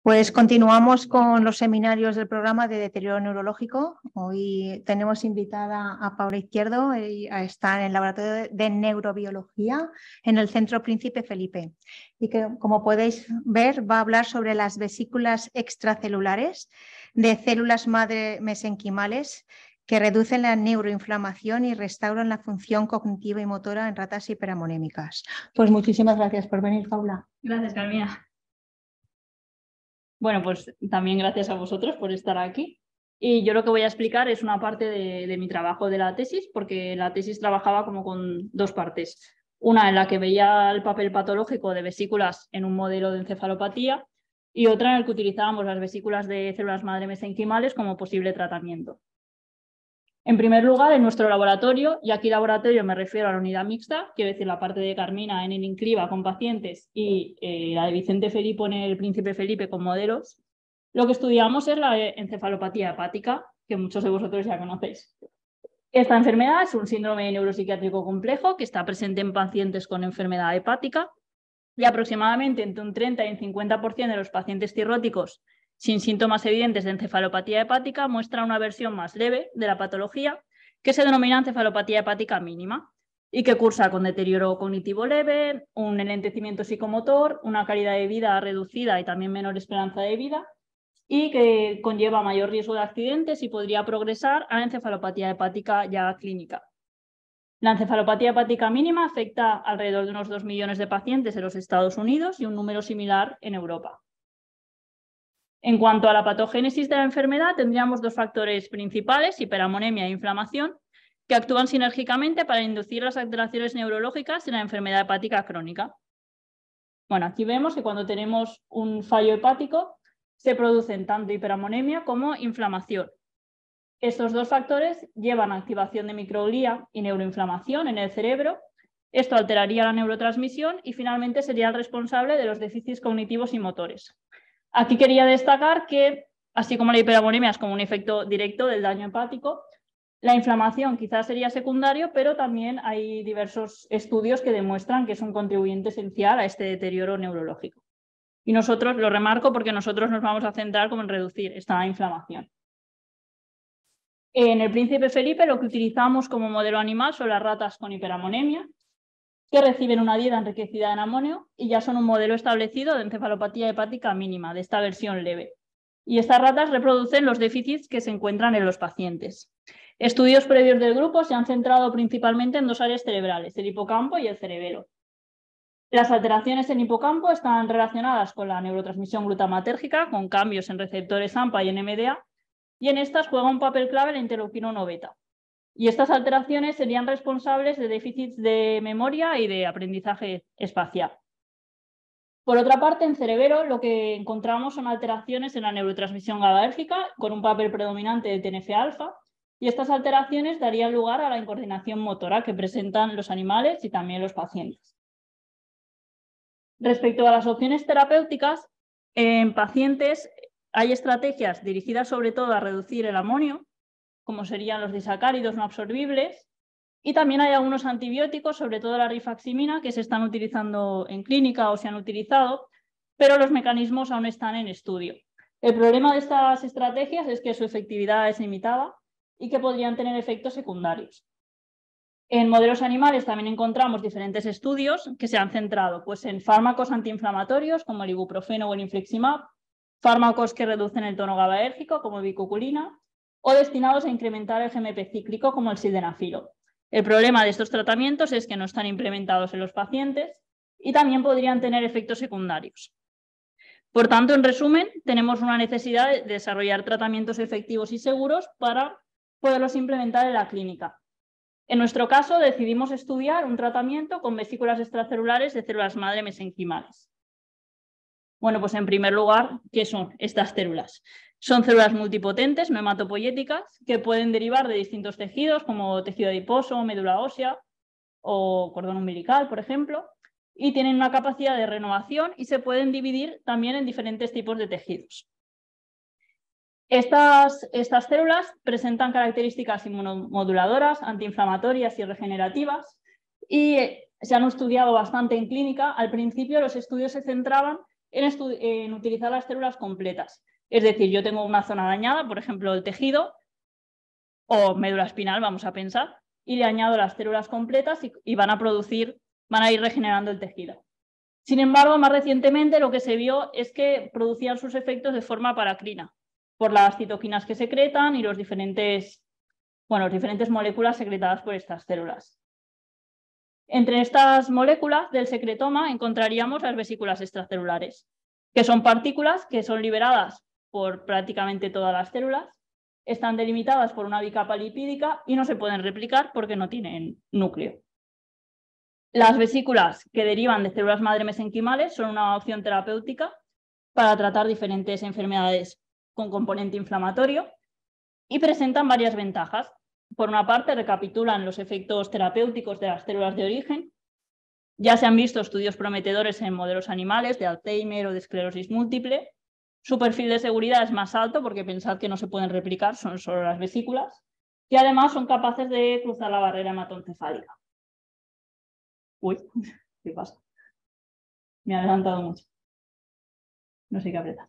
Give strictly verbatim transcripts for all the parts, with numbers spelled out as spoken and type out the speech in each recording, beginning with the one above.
Pues continuamos con los seminarios del programa de deterioro neurológico. Hoy tenemos invitada a Paula Izquierdo, ella está en el laboratorio de neurobiología en el Centro Príncipe Felipe y que, como podéis ver, va a hablar sobre las vesículas extracelulares de células madre mesenquimales que reducen la neuroinflamación y restauran la función cognitiva y motora en ratas hiperamonémicas. Pues muchísimas gracias por venir, Paula. Gracias, Carmina. Bueno, pues también gracias a vosotros por estar aquí. Y yo lo que voy a explicar es una parte de, de mi trabajo de la tesis, porque la tesis trabajaba como con dos partes. Una en la que veía el papel patológico de vesículas en un modelo de encefalopatía y otra en la que utilizábamos las vesículas de células madre mesenquimales como posible tratamiento. En primer lugar, en nuestro laboratorio, y aquí laboratorio me refiero a la unidad mixta, quiero decir la parte de Carmina en el INCRIBA con pacientes y eh, la de Vicente Felipo en el Príncipe Felipe con modelos, lo que estudiamos es la encefalopatía hepática, que muchos de vosotros ya conocéis. Esta enfermedad es un síndrome neuropsiquiátrico complejo que está presente en pacientes con enfermedad hepática y aproximadamente entre un treinta y un cincuenta por ciento de los pacientes cirróticos sin síntomas evidentes de encefalopatía hepática muestra una versión más leve de la patología que se denomina encefalopatía hepática mínima y que cursa con deterioro cognitivo leve, un enlentecimiento psicomotor, una calidad de vida reducida y también menor esperanza de vida y que conlleva mayor riesgo de accidentes y podría progresar a encefalopatía hepática ya clínica. La encefalopatía hepática mínima afecta alrededor de unos dos millones de pacientes en los Estados Unidos y un número similar en Europa. En cuanto a la patogénesis de la enfermedad, tendríamos dos factores principales, hiperamonemia e inflamación, que actúan sinérgicamente para inducir las alteraciones neurológicas en la enfermedad hepática crónica. Bueno, aquí vemos que cuando tenemos un fallo hepático se producen tanto hiperamonemia como inflamación. Estos dos factores llevan a activación de microglía y neuroinflamación en el cerebro. Esto alteraría la neurotransmisión y finalmente sería el responsable de los déficits cognitivos y motores. Aquí quería destacar que, así como la hiperamonemia es como un efecto directo del daño hepático, la inflamación quizás sería secundario, pero también hay diversos estudios que demuestran que es un contribuyente esencial a este deterioro neurológico. Y nosotros lo remarco porque nosotros nos vamos a centrar como en reducir esta inflamación. En el Príncipe Felipe lo que utilizamos como modelo animal son las ratas con hiperamonemia, que reciben una dieta enriquecida en amonio y ya son un modelo establecido de encefalopatía hepática mínima, de esta versión leve. Y estas ratas reproducen los déficits que se encuentran en los pacientes. Estudios previos del grupo se han centrado principalmente en dos áreas cerebrales, el hipocampo y el cerebelo. Las alteraciones en hipocampo están relacionadas con la neurotransmisión glutamatérgica, con cambios en receptores AMPA y en M D A, y en estas juega un papel clave la interleuquina uno beta. Y estas alteraciones serían responsables de déficits de memoria y de aprendizaje espacial. Por otra parte, en cerebelo lo que encontramos son alteraciones en la neurotransmisión GABAérgica con un papel predominante de T N F alfa, y estas alteraciones darían lugar a la incoordinación motora que presentan los animales y también los pacientes. Respecto a las opciones terapéuticas, en pacientes hay estrategias dirigidas sobre todo a reducir el amonio, como serían los disacáridos no absorbibles, y también hay algunos antibióticos, sobre todo la rifaximina, que se están utilizando en clínica o se han utilizado, pero los mecanismos aún están en estudio. El problema de estas estrategias es que su efectividad es limitada y que podrían tener efectos secundarios. En modelos animales también encontramos diferentes estudios que se han centrado pues, en fármacos antiinflamatorios como el ibuprofeno o el infliximab, fármacos que reducen el tono GABAérgico como el bicuculina, o destinados a incrementar el G M P cíclico como el sildenafilo. El problema de estos tratamientos es que no están implementados en los pacientes y también podrían tener efectos secundarios. Por tanto, en resumen, tenemos una necesidad de desarrollar tratamientos efectivos y seguros para poderlos implementar en la clínica. En nuestro caso, decidimos estudiar un tratamiento con vesículas extracelulares de células madre mesenquimales. Bueno, pues en primer lugar, ¿qué son estas células? Son células multipotentes, no hematopoyéticas, que pueden derivar de distintos tejidos, como tejido adiposo, médula ósea o cordón umbilical, por ejemplo, y tienen una capacidad de renovación y se pueden dividir también en diferentes tipos de tejidos. Estas, estas células presentan características inmunomoduladoras, antiinflamatorias y regenerativas, y se han estudiado bastante en clínica. Al principio los estudios se centraban en, en utilizar las células completas. Es decir, yo tengo una zona dañada, por ejemplo, el tejido o médula espinal, vamos a pensar, y le añado las células completas y, y van a producir, van a ir regenerando el tejido. Sin embargo, más recientemente lo que se vio es que producían sus efectos de forma paracrina, por las citoquinas que secretan y los diferentes, bueno, las diferentes moléculas secretadas por estas células. Entre estas moléculas del secretoma encontraríamos las vesículas extracelulares, que son partículas que son liberadas por prácticamente todas las células, están delimitadas por una bicapa lipídica y no se pueden replicar porque no tienen núcleo. Las vesículas que derivan de células madre mesenquimales son una opción terapéutica para tratar diferentes enfermedades con componente inflamatorio y presentan varias ventajas. Por una parte, recapitulan los efectos terapéuticos de las células de origen. Ya se han visto estudios prometedores en modelos animales de Alzheimer o de esclerosis múltiple. Su perfil de seguridad es más alto porque pensad que no se pueden replicar, son solo las vesículas. Y además son capaces de cruzar la barrera hematoencefálica. Uy, ¿qué pasa? Me he adelantado mucho. No sé qué apretar.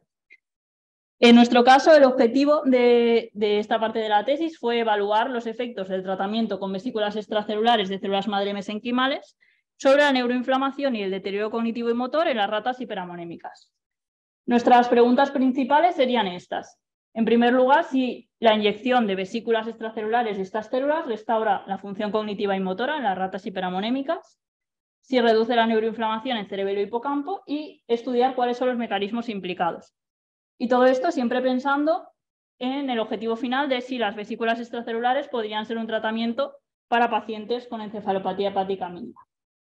En nuestro caso, el objetivo de, de esta parte de la tesis fue evaluar los efectos del tratamiento con vesículas extracelulares de células madre mesenquimales sobre la neuroinflamación y el deterioro cognitivo y motor en las ratas hiperamonémicas. Nuestras preguntas principales serían estas. En primer lugar, si la inyección de vesículas extracelulares de estas células restaura la función cognitiva y motora en las ratas hiperamonémicas, si reduce la neuroinflamación en cerebelo y hipocampo y estudiar cuáles son los mecanismos implicados. Y todo esto siempre pensando en el objetivo final de si las vesículas extracelulares podrían ser un tratamiento para pacientes con encefalopatía hepática mínima.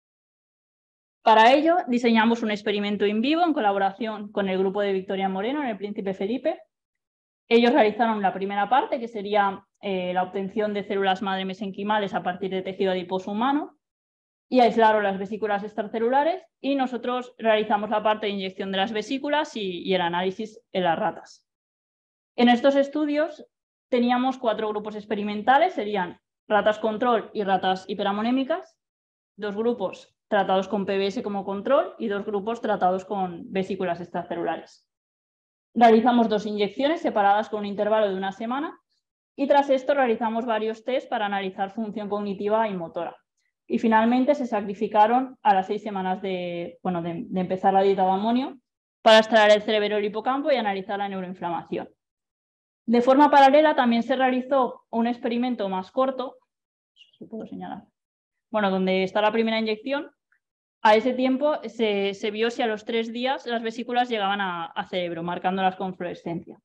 Para ello, diseñamos un experimento in vivo en colaboración con el grupo de Victoria Moreno en el Príncipe Felipe. Ellos realizaron la primera parte, que sería eh, la obtención de células madre mesenquimales a partir de tejido adiposo humano, y aislaron las vesículas extracelulares, y nosotros realizamos la parte de inyección de las vesículas y, y el análisis en las ratas. En estos estudios teníamos cuatro grupos experimentales, serían ratas control y ratas hiperamonémicas, dos grupos tratados con P B S como control y dos grupos tratados con vesículas extracelulares. Realizamos dos inyecciones separadas con un intervalo de una semana y tras esto realizamos varios test para analizar función cognitiva y motora. Y finalmente se sacrificaron a las seis semanas de, bueno, de, de empezar la dieta de amonio para extraer el cerebelo y el hipocampo y analizar la neuroinflamación. De forma paralela también se realizó un experimento más corto, si puedo señalar, bueno, donde está la primera inyección. A ese tiempo se, se vio si a los tres días las vesículas llegaban a, a cerebro, marcándolas con fluorescencia.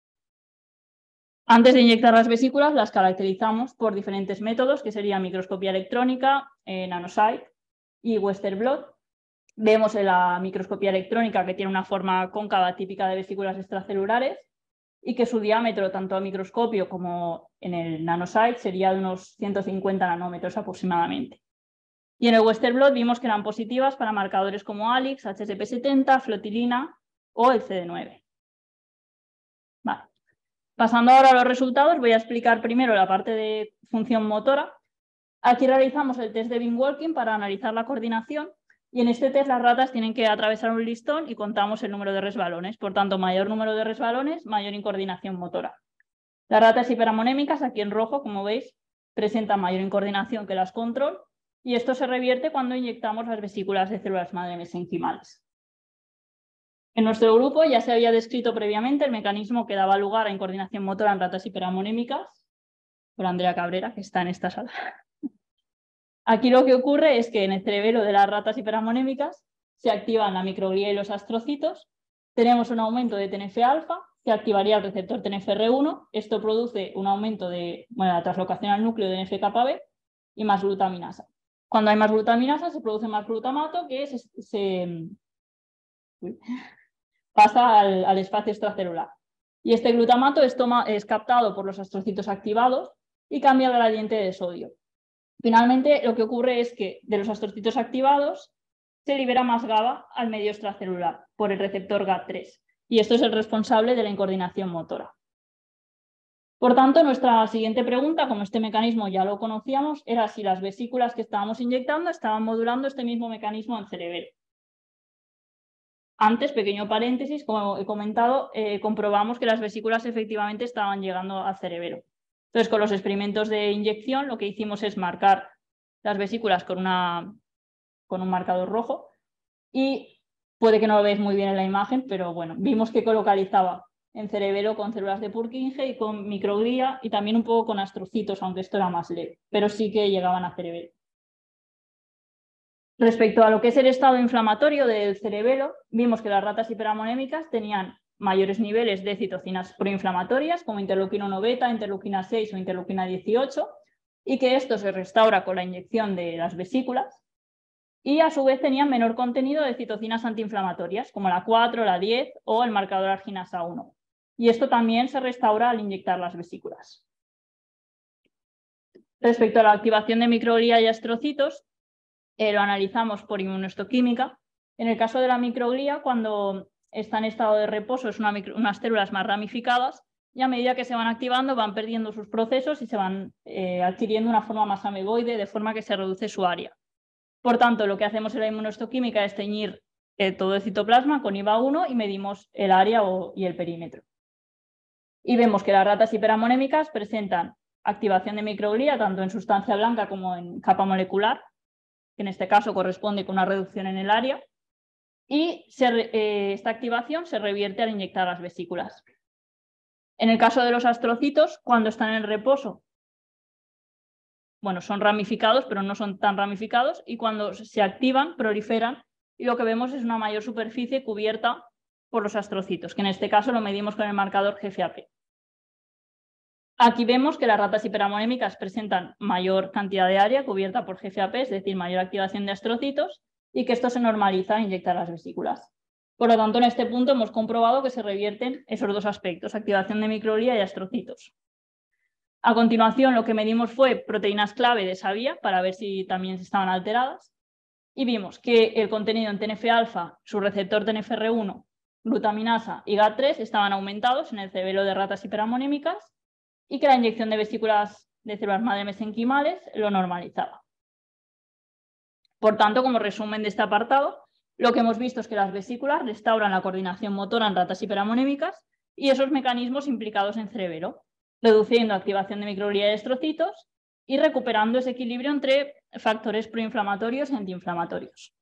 Antes de inyectar las vesículas las caracterizamos por diferentes métodos, que serían microscopía electrónica, eh, nanosite y Western blot. Vemos en la microscopía electrónica que tiene una forma cóncava típica de vesículas extracelulares y que su diámetro, tanto a microscopio como en el nanosite, sería de unos ciento cincuenta nanómetros aproximadamente. Y en el Western blot vimos que eran positivas para marcadores como A L I X, H S P setenta, flotilina o el C D nueve. Vale. Pasando ahora a los resultados, voy a explicar primero la parte de función motora. Aquí realizamos el test de Beam Walking para analizar la coordinación y en este test las ratas tienen que atravesar un listón y contamos el número de resbalones. Por tanto, mayor número de resbalones, mayor incoordinación motora. Las ratas hiperamonémicas, aquí en rojo, como veis, presentan mayor incoordinación que las control y esto se revierte cuando inyectamos las vesículas de células madre mesenquimales. En nuestro grupo ya se había descrito previamente el mecanismo que daba lugar a incoordinación motora en ratas hiperamonémicas por Andrea Cabrera, que está en esta sala. Aquí lo que ocurre es que en el cerebelo de las ratas hiperamonémicas se activan la microglía y los astrocitos, tenemos un aumento de T N F alfa, que activaría el receptor T N F R uno, esto produce un aumento de bueno, la translocación al núcleo de N F kappa B y más glutaminasa. Cuando hay más glutaminasa se produce más glutamato que se, se uy, pasa al, al espacio extracelular. Y este glutamato es, toma, es captado por los astrocitos activados y cambia el gradiente de sodio. Finalmente, lo que ocurre es que de los astrocitos activados se libera más GABA al medio extracelular por el receptor G A T tres. Y esto es el responsable de la incoordinación motora. Por tanto, nuestra siguiente pregunta, como este mecanismo ya lo conocíamos, era si las vesículas que estábamos inyectando estaban modulando este mismo mecanismo en cerebelo. antes, pequeño paréntesis, como he comentado, eh, comprobamos que las vesículas efectivamente estaban llegando al cerebelo. Entonces, con los experimentos de inyección, lo que hicimos es marcar las vesículas con, una, con un marcador rojo y puede que no lo veáis muy bien en la imagen, pero bueno, vimos que colocalizaba en cerebelo con células de Purkinje y con microglía y también un poco con astrocitos, aunque esto era más leve, pero sí que llegaban a cerebelo. Respecto a lo que es el estado inflamatorio del cerebelo, vimos que las ratas hiperamonémicas tenían mayores niveles de citocinas proinflamatorias como interleuquina uno beta, interleuquina seis o interleuquina dieciocho y que esto se restaura con la inyección de las vesículas y a su vez tenían menor contenido de citocinas antiinflamatorias como la cuatro, la diez o el marcador arginasa uno. Y esto también se restaura al inyectar las vesículas. Respecto a la activación de microglía y astrocitos, eh, lo analizamos por inmunohistoquímica. En el caso de la microglía, cuando está en estado de reposo, es una micro, unas células más ramificadas y a medida que se van activando van perdiendo sus procesos y se van eh, adquiriendo una forma más amegoide, de forma que se reduce su área. Por tanto, lo que hacemos en la inmunohistoquímica es teñir eh, todo el citoplasma con I V A uno y medimos el área o, y el perímetro. Y vemos que las ratas hiperamonémicas presentan activación de microglía tanto en sustancia blanca como en capa molecular, que en este caso corresponde con una reducción en el área, y se, eh, esta activación se revierte al inyectar las vesículas. En el caso de los astrocitos, cuando están en reposo, bueno, son ramificados, pero no son tan ramificados, y cuando se activan, proliferan, y lo que vemos es una mayor superficie cubierta por los astrocitos, que en este caso lo medimos con el marcador G F A P. Aquí vemos que las ratas hiperamonémicas presentan mayor cantidad de área cubierta por G F A P, es decir, mayor activación de astrocitos, y que esto se normaliza al inyectar las vesículas. Por lo tanto, en este punto hemos comprobado que se revierten esos dos aspectos, activación de microglía y astrocitos. A continuación, lo que medimos fue proteínas clave de esa vía para ver si también estaban alteradas y vimos que el contenido en T N F alfa, su receptor T N F R uno, glutaminasa y G A T tres estaban aumentados en el cerebelo de ratas hiperamonémicas y que la inyección de vesículas de células madre mesenquimales lo normalizaba. Por tanto, como resumen de este apartado, lo que hemos visto es que las vesículas restauran la coordinación motora en ratas hiperamonémicas y esos mecanismos implicados en cerebelo, reduciendo activación de microglía y estrocitos y recuperando ese equilibrio entre factores proinflamatorios y antiinflamatorios.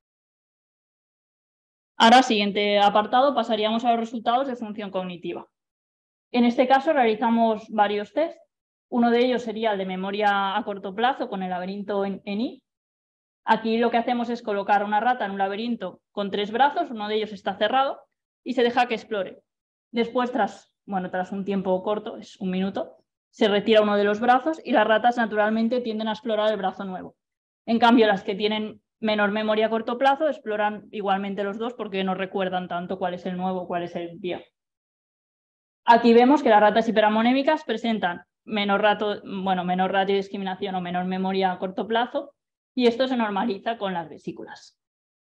Ahora, siguiente apartado, pasaríamos a los resultados de función cognitiva. En este caso realizamos varios test. Uno de ellos sería el de memoria a corto plazo con el laberinto en ENI. Aquí lo que hacemos es colocar una rata en un laberinto con tres brazos, uno de ellos está cerrado y se deja que explore. Después, tras, bueno, tras un tiempo corto, es un minuto, se retira uno de los brazos y las ratas naturalmente tienden a explorar el brazo nuevo. En cambio, las que tienen menor memoria a corto plazo exploran igualmente los dos porque no recuerdan tanto cuál es el nuevo o cuál es el viejo. Aquí vemos que las ratas hiperamonémicas presentan menor, rato, bueno, menor ratio de discriminación o menor memoria a corto plazo y esto se normaliza con las vesículas.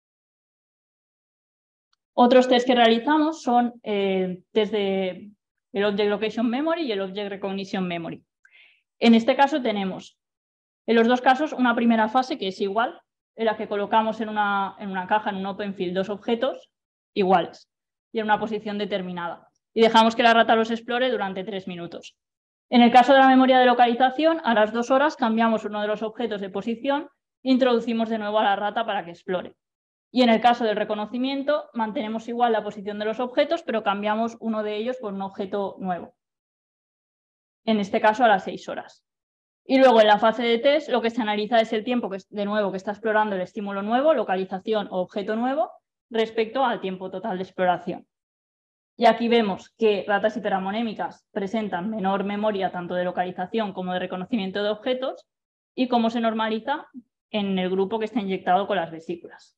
Otros test que realizamos son eh, test de el Object Location Memory y el Object Recognition Memory. En este caso tenemos, en los dos casos, una primera fase que es igual, en la que colocamos en una, en una caja, en un open field, dos objetos iguales y en una posición determinada. Y dejamos que la rata los explore durante tres minutos. En el caso de la memoria de localización, a las dos horas cambiamos uno de los objetos de posición e introducimos de nuevo a la rata para que explore. Y en el caso del reconocimiento, mantenemos igual la posición de los objetos, pero cambiamos uno de ellos por un objeto nuevo. En este caso, a las seis horas. Y luego, en la fase de test, lo que se analiza es el tiempo que, de nuevo, que está explorando el estímulo nuevo, localización o objeto nuevo, respecto al tiempo total de exploración. Y aquí vemos que ratas hiperamonémicas presentan menor memoria tanto de localización como de reconocimiento de objetos y cómo se normaliza en el grupo que está inyectado con las vesículas.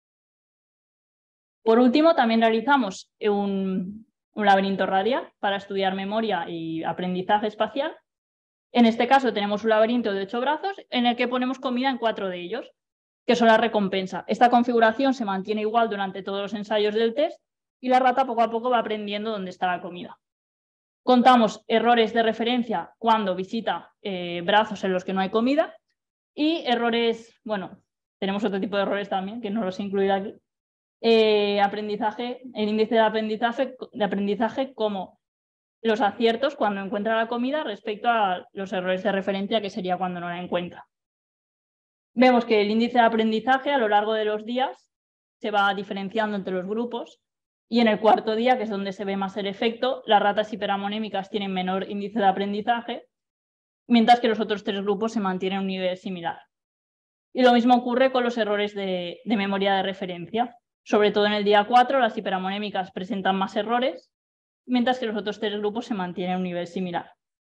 Por último, también realizamos un, un laberinto radial para estudiar memoria y aprendizaje espacial. En este caso tenemos un laberinto de ocho brazos en el que ponemos comida en cuatro de ellos, que son la recompensa. Esta configuración se mantiene igual durante todos los ensayos del test y la rata poco a poco va aprendiendo dónde está la comida. Contamos errores de referencia cuando visita eh, brazos en los que no hay comida y errores, bueno, tenemos otro tipo de errores también que no los he incluido aquí, eh, aprendizaje, el índice de aprendizaje, de aprendizaje como los aciertos cuando encuentra la comida respecto a los errores de referencia, que sería cuando no la encuentra. Vemos que el índice de aprendizaje a lo largo de los días se va diferenciando entre los grupos y en el cuarto día, que es donde se ve más el efecto, las ratas hiperamonémicas tienen menor índice de aprendizaje, mientras que los otros tres grupos se mantienen a un nivel similar. Y lo mismo ocurre con los errores de, de memoria de referencia. Sobre todo en el día cuatro, las hiperamonémicas presentan más errores, mientras que los otros tres grupos se mantienen a un nivel similar.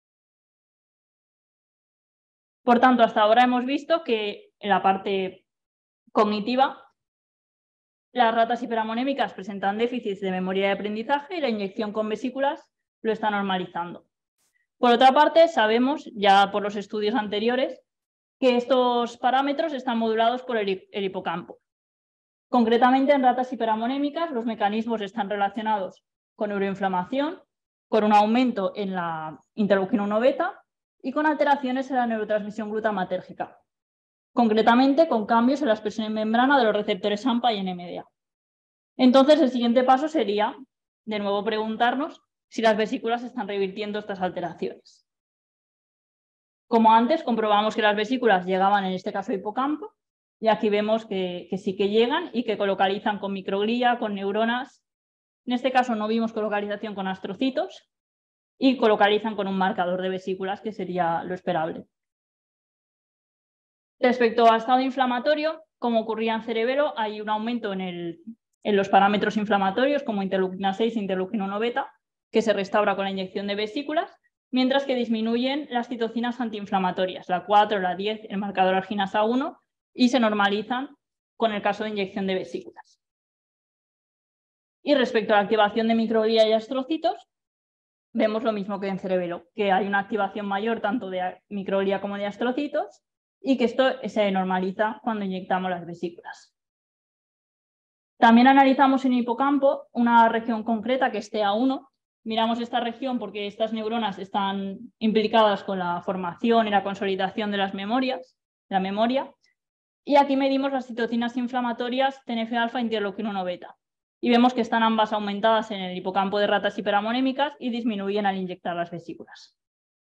Por tanto, hasta ahora hemos visto que en la parte cognitiva, las ratas hiperamonémicas presentan déficits de memoria de aprendizaje y la inyección con vesículas lo está normalizando. Por otra parte, sabemos, ya por los estudios anteriores, que estos parámetros están modulados por el, el hipocampo. Concretamente, en ratas hiperamonémicas, los mecanismos están relacionados con neuroinflamación, con un aumento en la interleuquina uno beta y con alteraciones en la neurotransmisión glutamatérgica. Concretamente, con cambios en la expresión en membrana de los receptores AMPA y N M D A. Entonces, el siguiente paso sería, de nuevo, preguntarnos si las vesículas están revirtiendo estas alteraciones. Como antes, comprobamos que las vesículas llegaban, en este caso, al hipocampo, y aquí vemos que, que sí que llegan y que colocalizan con microglía, con neuronas. En este caso no vimos colocalización con astrocitos y colocalizan con un marcador de vesículas, que sería lo esperable. Respecto al estado inflamatorio, como ocurría en cerebelo, hay un aumento en, el, en los parámetros inflamatorios como interleuquina seis e interleuquina uno beta, que se restaura con la inyección de vesículas, mientras que disminuyen las citocinas antiinflamatorias, la cuatro, la diez, el marcador arginasa uno, y se normalizan con el caso de inyección de vesículas. Y respecto a la activación de microglía y astrocitos, vemos lo mismo que en cerebelo, que hay una activación mayor tanto de microglía como de astrocitos, y que esto se normaliza cuando inyectamos las vesículas. También analizamos en el hipocampo una región concreta que es T A uno. Miramos esta región porque estas neuronas están implicadas con la formación y la consolidación de las memorias, la memoria. Y aquí medimos las citocinas inflamatorias T N F alfa e interleuquina uno beta. Y vemos que están ambas aumentadas en el hipocampo de ratas hiperamonémicas y disminuyen al inyectar las vesículas.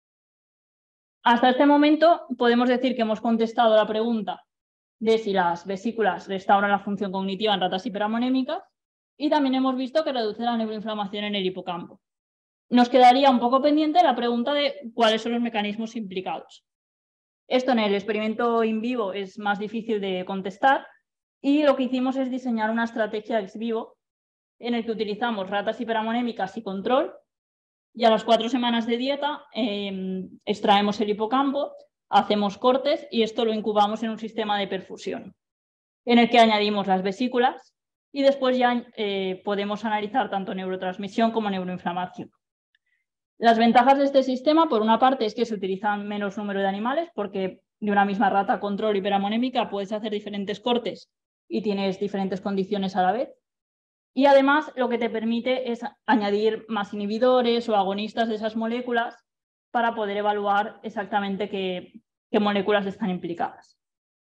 Hasta este momento podemos decir que hemos contestado la pregunta de si las vesículas restauran la función cognitiva en ratas hiperamonémicas y también hemos visto que reduce la neuroinflamación en el hipocampo. Nos quedaría un poco pendiente la pregunta de cuáles son los mecanismos implicados. Esto en el experimento in vivo es más difícil de contestar y lo que hicimos es diseñar una estrategia ex vivo en el que utilizamos ratas hiperamonémicas y control. Y a las cuatro semanas de dieta eh, extraemos el hipocampo, hacemos cortes y esto lo incubamos en un sistema de perfusión, en el que añadimos las vesículas y después ya eh, podemos analizar tanto neurotransmisión como neuroinflamación. Las ventajas de este sistema, por una parte, es que se utilizan menos número de animales, porque de una misma rata control hiperamonémica puedes hacer diferentes cortes y tienes diferentes condiciones a la vez. Y además lo que te permite es añadir más inhibidores o agonistas de esas moléculas para poder evaluar exactamente qué, qué moléculas están implicadas.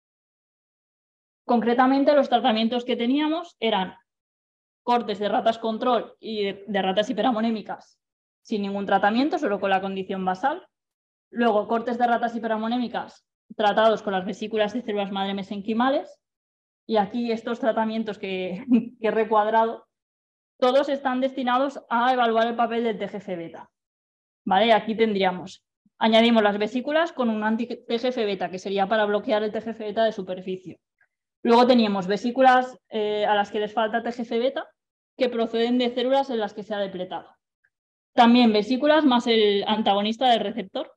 Concretamente, los tratamientos que teníamos eran cortes de ratas control y de, de ratas hiperamonémicas sin ningún tratamiento, solo con la condición basal. Luego, cortes de ratas hiperamonémicas tratados con las vesículas de células madre mesenquimales. Y aquí estos tratamientos que, que he recuadrado, todos están destinados a evaluar el papel del T G F beta. ¿Vale? Aquí tendríamos, añadimos las vesículas con un anti-T G F beta, que sería para bloquear el T G F beta de superficie. Luego teníamos vesículas eh, a las que les falta T G F beta, que proceden de células en las que se ha depletado. También vesículas más el antagonista del receptor.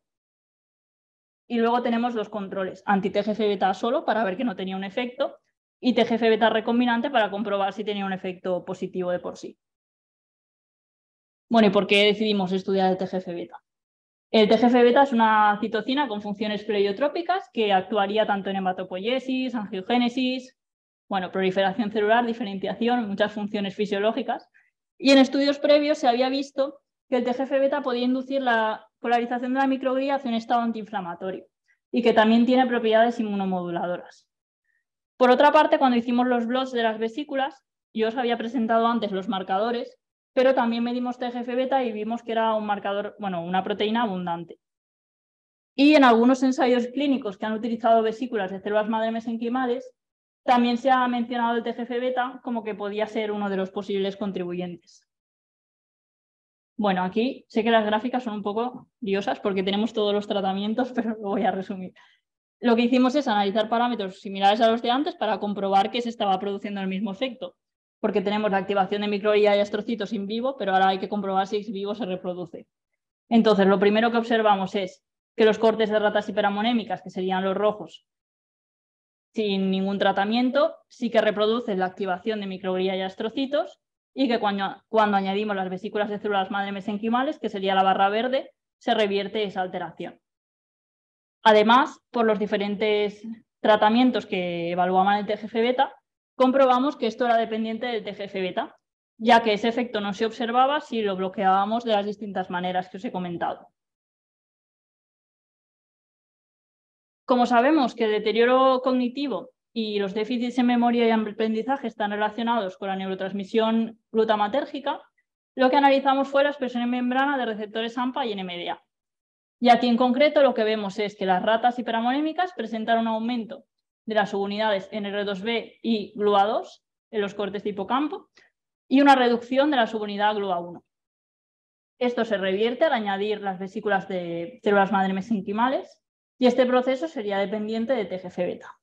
Y luego tenemos los controles, anti-T G F beta solo para ver que no tenía un efecto y T G F beta recombinante para comprobar si tenía un efecto positivo de por sí. Bueno, ¿y por qué decidimos estudiar el T G F beta? El T G F beta es una citocina con funciones pleiotrópicas que actuaría tanto en hematopoiesis, angiogénesis, bueno, proliferación celular, diferenciación, muchas funciones fisiológicas. Y en estudios previos se había visto que el T G F beta podía inducir la polarización de la microglía hacia un estado antiinflamatorio y que también tiene propiedades inmunomoduladoras. Por otra parte, cuando hicimos los blots de las vesículas, Yo os había presentado antes los marcadores, pero también medimos T G F beta y vimos que era un marcador, bueno, una proteína abundante. Y en algunos ensayos clínicos que han utilizado vesículas de células madre mesenquimales, también se ha mencionado el T G F beta como que podía ser uno de los posibles contribuyentes. Bueno, aquí sé que las gráficas son un poco liosas porque tenemos todos los tratamientos, pero lo voy a resumir. Lo que hicimos es analizar parámetros similares a los de antes para comprobar que se estaba produciendo el mismo efecto, porque tenemos la activación de microglia y astrocitos in vivo, pero ahora hay que comprobar si ex vivo se reproduce. Entonces, lo primero que observamos es que los cortes de ratas hiperamonémicas, que serían los rojos, sin ningún tratamiento, sí que reproducen la activación de microglia y astrocitos, y que cuando, cuando añadimos las vesículas de células madre mesenquimales, que sería la barra verde, se revierte esa alteración. Además, por los diferentes tratamientos que evaluaban el T G F beta, comprobamos que esto era dependiente del T G F beta, ya que ese efecto no se observaba si lo bloqueábamos de las distintas maneras que os he comentado. Como sabemos que el deterioro cognitivo y los déficits en memoria y aprendizaje están relacionados con la neurotransmisión glutamatérgica, lo que analizamos fue la expresión en membrana de receptores AMPA y N M D A. Y aquí en concreto lo que vemos es que las ratas hiperamonémicas presentan un aumento de las subunidades N R dos B y G L U A dos en los cortes de hipocampo y una reducción de la subunidad G L U A uno. Esto se revierte al añadir las vesículas de células madre mesenquimales y este proceso sería dependiente de T G F beta.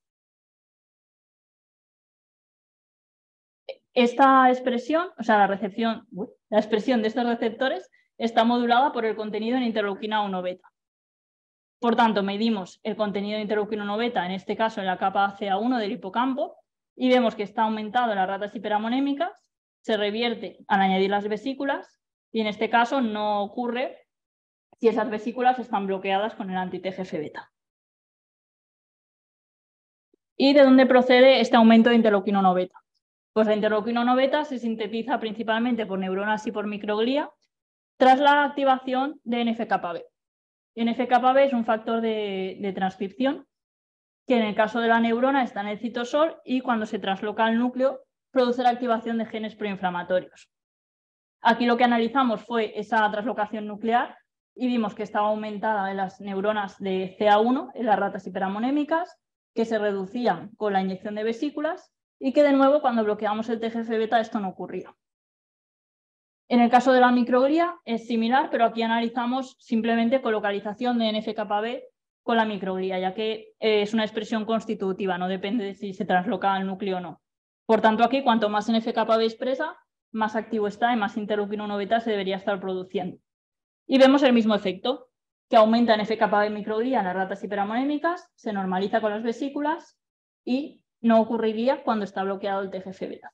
Esta expresión, o sea, la recepción, la expresión de estos receptores está modulada por el contenido en interleuquina uno beta. Por tanto, medimos el contenido de interleuquina uno beta, en este caso en la capa C A uno del hipocampo, y vemos que está aumentado en las ratas hiperamonémicas, se revierte al añadir las vesículas, y en este caso no ocurre si esas vesículas están bloqueadas con el anti-T G F beta. ¿Y de dónde procede este aumento de interleuquina uno beta? Pues la interleuquina uno beta se sintetiza principalmente por neuronas y por microglia tras la activación de N F kappa B. N F kappa B es un factor de, de transcripción que en el caso de la neurona está en el citosol y cuando se trasloca al núcleo produce la activación de genes proinflamatorios. Aquí lo que analizamos fue esa traslocación nuclear y vimos que estaba aumentada en las neuronas de C A uno, en las ratas hiperamonémicas, que se reducían con la inyección de vesículas y que de nuevo cuando bloqueamos el T G F beta esto no ocurría. En el caso de la microglia es similar, pero aquí analizamos simplemente colocalización de N F kappa B con la microglia, ya que es una expresión constitutiva, no depende de si se trasloca al núcleo o no. Por tanto, aquí cuanto más N F kappa B expresa, más activo está y más interleuquina uno beta se debería estar produciendo. Y vemos el mismo efecto, que aumenta N F kappa B microglia en las ratas hiperamonémicas, se normaliza con las vesículas y no ocurriría cuando está bloqueado el T G F beta.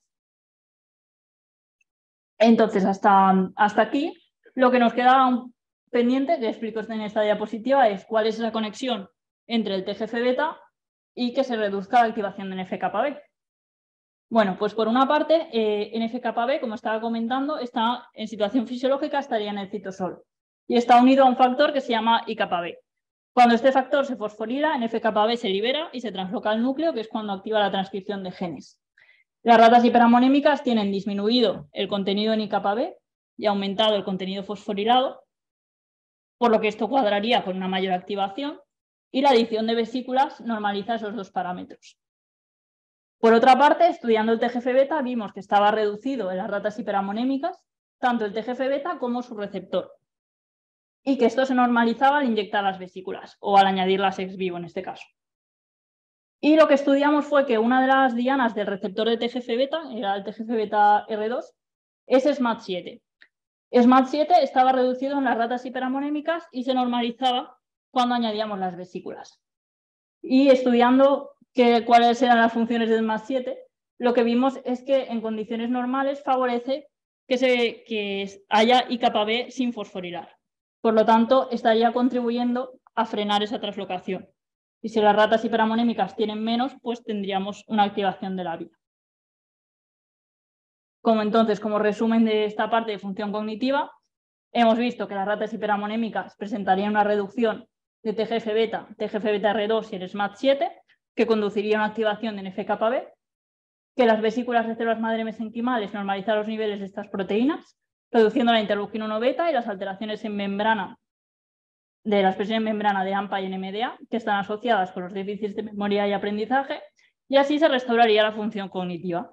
Entonces, hasta, hasta aquí, lo que nos queda pendiente, que explico en esta diapositiva, es cuál es esa conexión entre el T G F beta y que se reduzca la activación de N F kappa B. Bueno, pues por una parte, eh, N F kappa B, como estaba comentando, está en situación fisiológica, estaría en el citosol y está unido a un factor que se llama I kappa B. Cuando este factor se fosforila, N F kappa B se libera y se transloca al núcleo, que es cuando activa la transcripción de genes. Las ratas hiperamonémicas tienen disminuido el contenido en I kappa B y aumentado el contenido fosforilado, por lo que esto cuadraría con una mayor activación, y la adición de vesículas normaliza esos dos parámetros. Por otra parte, estudiando el T G F beta, vimos que estaba reducido en las ratas hiperamonémicas tanto el T G F beta como su receptor, y que esto se normalizaba al inyectar las vesículas o al añadirlas ex vivo en este caso. Y lo que estudiamos fue que una de las dianas del receptor de T G F beta, era el T G F beta R dos, es S M A T siete. S M A T siete estaba reducido en las ratas hiperamonémicas y se normalizaba cuando añadíamos las vesículas. Y estudiando que, cuáles eran las funciones de S M A T siete, lo que vimos es que en condiciones normales favorece que, se, que haya I kappa B sin fosforilar. Por lo tanto, estaría contribuyendo a frenar esa translocación. Y si las ratas hiperamonémicas tienen menos, pues tendríamos una activación de la vía. Como entonces, como resumen de esta parte de función cognitiva, hemos visto que las ratas hiperamonémicas presentarían una reducción de T G F beta, T G F beta R dos y el S M A T siete, que conduciría a una activación de N F kappa B. que las vesículas de células madre mesenquimales normalizan los niveles de estas proteínas, reduciendo la interleuquina uno beta y las alteraciones en membrana de la expresión en membrana de AMPA y N M D A, que están asociadas con los déficits de memoria y aprendizaje, y así se restauraría la función cognitiva.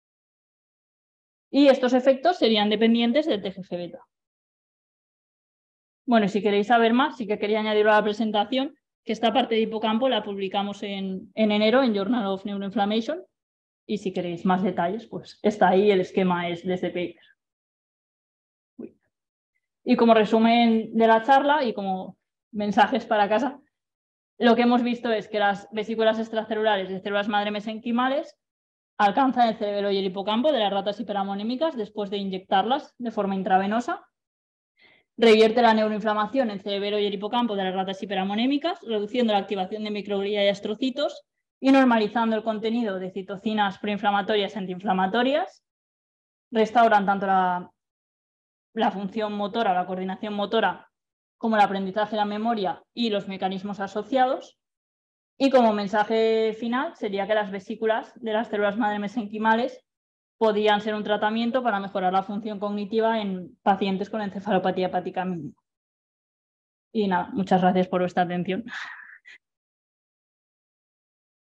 Y estos efectos serían dependientes del T G F beta. Bueno, y si queréis saber más, sí que quería añadirlo a la presentación, que esta parte de hipocampo la publicamos en, en enero en Journal of Neuroinflammation, y si queréis más detalles, pues está ahí, el esquema es de ese paper. Uy. Y como resumen de la charla y como mensajes para casa, lo que hemos visto es que las vesículas extracelulares de células madre mesenquimales alcanzan el cerebelo y el hipocampo de las ratas hiperamonémicas después de inyectarlas de forma intravenosa. Revierte la neuroinflamación en cerebelo y el hipocampo de las ratas hiperamonémicas, reduciendo la activación de microglia y astrocitos y normalizando el contenido de citocinas proinflamatorias y antiinflamatorias. Restauran tanto la, la función motora, la coordinación motora, como el aprendizaje, la memoria y los mecanismos asociados. Y como mensaje final sería que las vesículas de las células madre mesenquimales podían ser un tratamiento para mejorar la función cognitiva en pacientes con encefalopatía hepática mínima. Y nada, muchas gracias por vuestra atención.